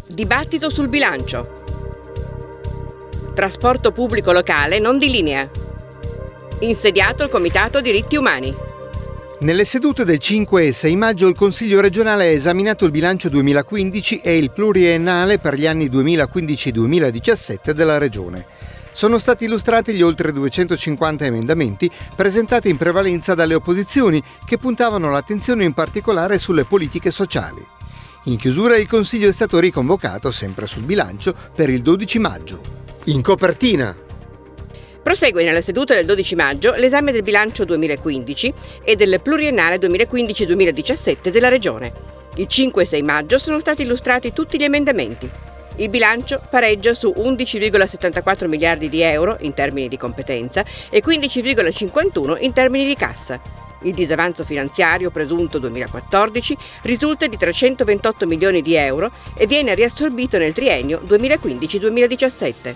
Dibattito sul bilancio. Trasporto pubblico locale non di linea. Insediato il Comitato Diritti Umani. Nelle sedute del 5 e 6 maggio il Consiglio regionale ha esaminato il bilancio 2015 e il pluriennale per gli anni 2015-2017 della Regione. Sono stati illustrati gli oltre 250 emendamenti presentati in prevalenza dalle opposizioni che puntavano l'attenzione in particolare sulle politiche sociali. In chiusura il Consiglio è stato riconvocato, sempre sul bilancio, per il 12 maggio. In copertina. Prosegue nella seduta del 12 maggio l'esame del bilancio 2015 e del pluriennale 2015-2017 della Regione. Il 5 e 6 maggio sono stati illustrati tutti gli emendamenti. Il bilancio pareggia su 11,74 miliardi di euro in termini di competenza e 15,51 in termini di cassa. Il disavanzo finanziario presunto 2014 risulta di 328 milioni di euro e viene riassorbito nel triennio 2015-2017.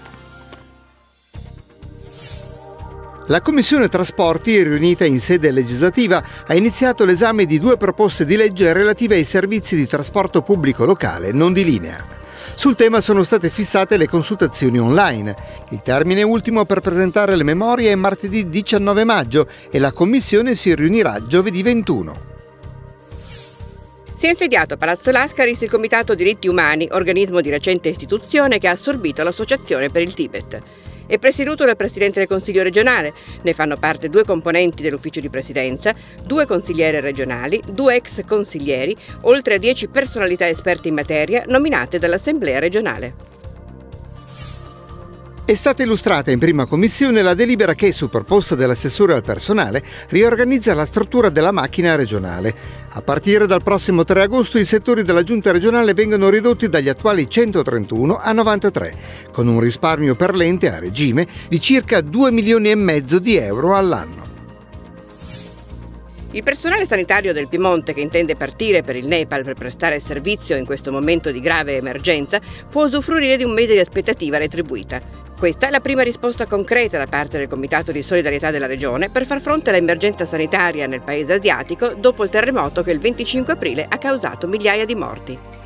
La Commissione Trasporti, riunita in sede legislativa, ha iniziato l'esame di 2 proposte di legge relative ai servizi di trasporto pubblico locale non di linea. Sul tema sono state fissate le consultazioni online. Il termine ultimo per presentare le memorie è martedì 19 maggio e la Commissione si riunirà giovedì 21. Si è insediato a Palazzo Lascaris il Comitato Diritti Umani, organismo di recente istituzione che ha assorbito l'Associazione per il Tibet. È presieduto dal Presidente del Consiglio regionale, ne fanno parte 2 componenti dell'ufficio di presidenza, 2 consigliere regionali, 2 ex consiglieri, oltre a 10 personalità esperte in materia nominate dall'Assemblea regionale. È stata illustrata in prima commissione la delibera che, su proposta dell'assessore al personale, riorganizza la struttura della macchina regionale. A partire dal prossimo 3 agosto i settori della Giunta regionale vengono ridotti dagli attuali 131 a 93, con un risparmio per l'ente a regime di circa 2,5 milioni di euro all'anno. Il personale sanitario del Piemonte che intende partire per il Nepal per prestare servizio in questo momento di grave emergenza può usufruire di un mese di aspettativa retribuita. Questa è la prima risposta concreta da parte del Comitato di Solidarietà della Regione per far fronte all'emergenza sanitaria nel paese asiatico dopo il terremoto che il 25 aprile ha causato migliaia di morti.